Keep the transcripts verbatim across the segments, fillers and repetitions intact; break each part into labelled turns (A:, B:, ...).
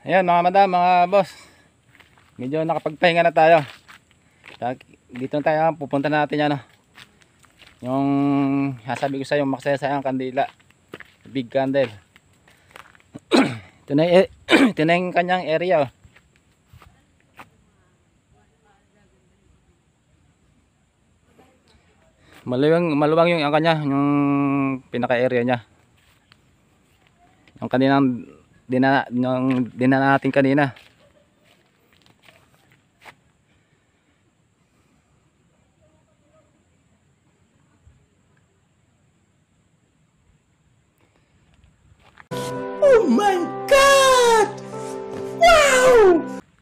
A: Ayan mga madam, mga boss, medyo nakapagpahinga na tayo. Dito na tayo, pupunta natin yan, no? Yung sasabi ko sa yung maksayasayang kandila, big candle. Ito na, ito na yung kanyang area, oh. Maluwang, maluwang yung ang kanya, yung pinaka area niya. Yung kaninang dinana, yung dinana natin kanina.
B: Oh my God! Wow!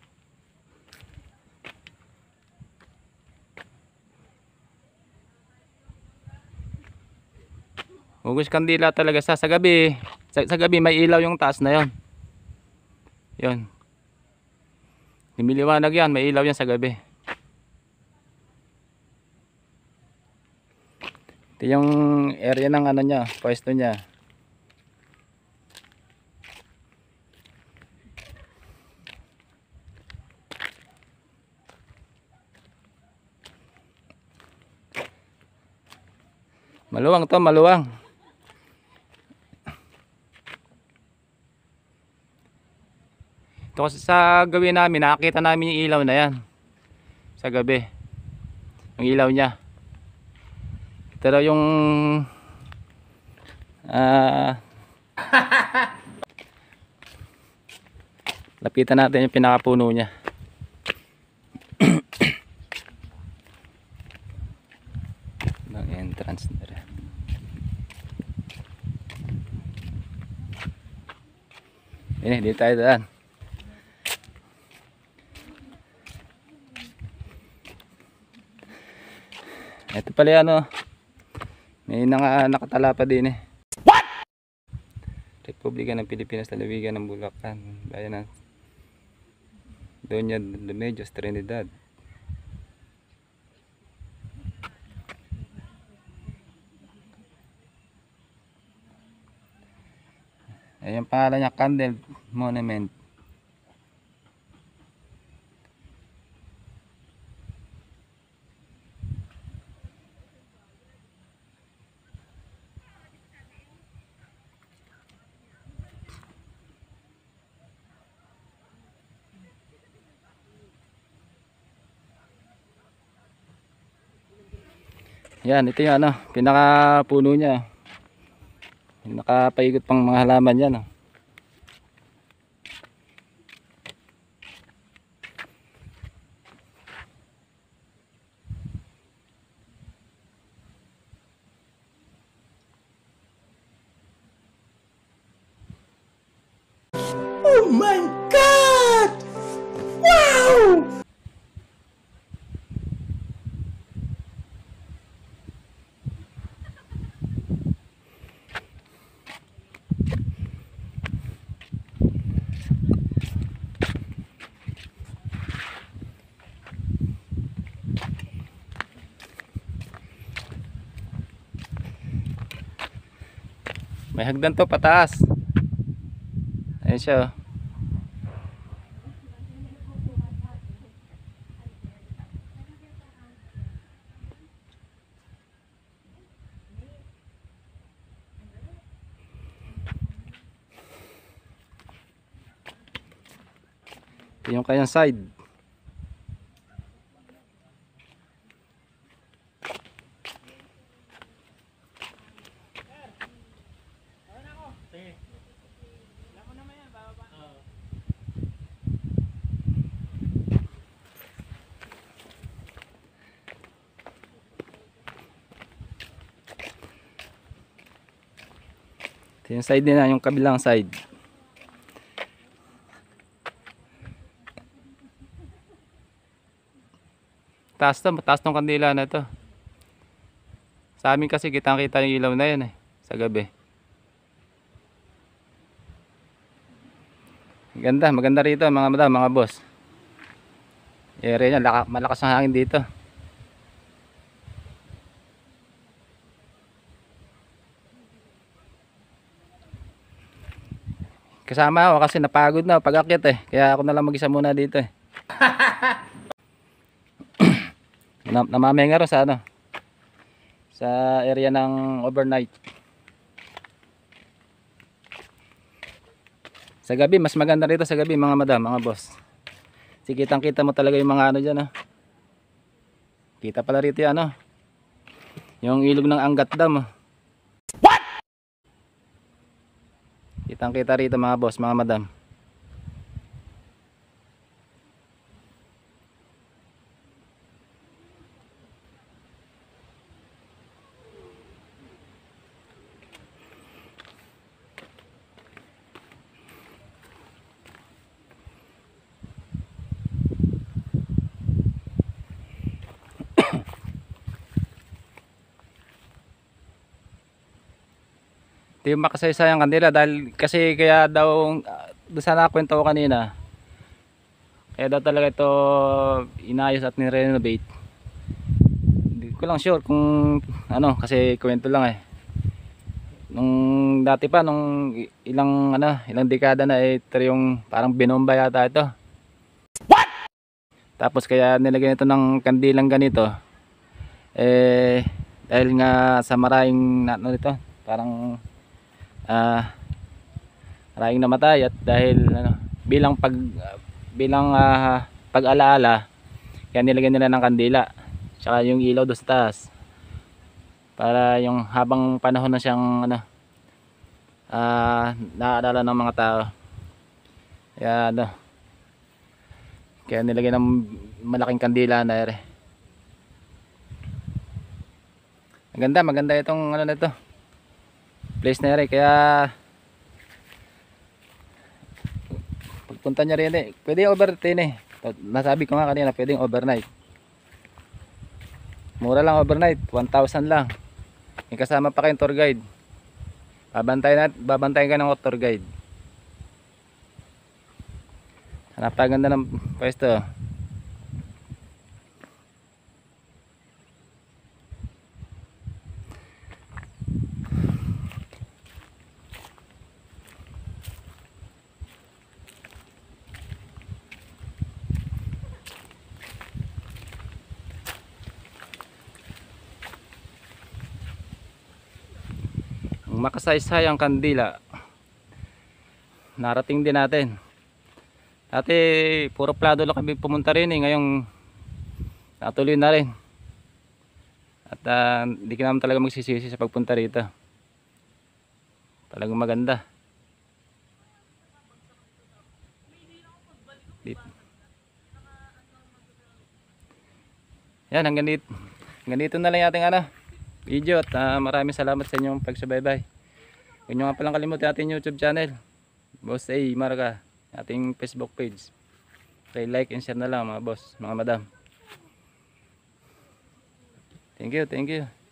A: Hugus kandila talaga sa sa gabi. Sa, sa gabi may ilaw yung taas na yon. Yon. Lumiliwanag yan, may ilaw yan sa gabi. Ito yung area ng ano niya, pwesto niya. Maluwang to, maluwang. Ito kasi sa gawin namin, nakakita namin yung ilaw na yan sa gabi. Yung ilaw niya. Pero yung ah lapitan natin yung pinakapuno niya. Ng entrance na rin. Ini, dito tayo daan. Ito pala ano, may naka, nakatala pa din eh. What? Republika ng Pilipinas, lalawigan ng Bulacan, bayan ng Doña Remedios Trinidad. Ayan pangalan niya, Candle Monument. Yan, ito yung ano, pinakapuno niya. Nakapaikot pang mga halaman yan, oh.
B: Oh my God! Wow!
A: May hagdan to pataas. Ayan siya, oh. Ito yung kanyang side. Ito yung side din na, yung kabilang side. Taas to, mataas tong kandila na to. Sa amin kasi kitang kita yung ilaw na yan eh, sa gabi. Ganda, maganda rito mga madam, mga boss. Area niya, malakas ang hangin dito. kasama ako kasi napagod na pag-akyat eh. Kaya ako na lang mag-isa muna dito eh. na namamenga ro sa ano, sa area ng overnight. Sa gabi mas maganda rito sa gabi mga madam, mga boss. Sige, kitang-kita mo talaga yung mga ano diyan, oh. Kita pala rito 'yan, ano. Yung ilog ng Angat Dam. Oh. What? Kitang-kita rito mga boss, mga madam. Ito yung makasaysayang kandila dahil kasi kaya daw uh, doon sa nakwento ko kanina, kaya daw talaga ito inayos at ni-renovate. Hindi ko lang sure kung ano, kasi kwento lang eh. Nung dati pa, nung ilang ano, ilang dekada na eh, ito yung parang binomba yata ito. What? Tapos kaya nilagyan ito ng kandilang ganito eh dahil nga sa maraming ano nito, parang ah uh, maraming namatay at dahil ano, bilang pag uh, bilang uh, pag-alaala kaya nilagyan nila ng kandila tsaka yung ilaw doon sa taas para yung habang panahon na siyang ano ah uh, naaalala ng mga tao. Kaya ano, kaya nilagyan ng malaking kandila na ere. Maganda, maganda itong ano na ito, place na rin. Kaya pagpunta nyo rin eh, pwede overnight eh. Nasabi ko nga kanina, pwedeng overnight. Mura lang overnight, one thousand lang. May kasama pa kayong tour guide. Babantayan, at, babantayan ka ng tour guide. Napaganda ng pwesto. Makasaysayang kandila narating din natin. Dati puro plado lang kami pumunta rin eh, ngayong natuloy na rin at uh, hindi ka naman talaga magsisisi sa pagpunta rito. Talagang maganda dito. Yan, hanggang dito, hanggang dito na lang ating ano video at uh, maraming salamat sa inyong pagsubaybay. Huwag nyo nga palang kalimutan ating YouTube channel, Boss A Marga, ating Facebook page. Play like and share na lang mga boss, mga madam. Thank you, thank you.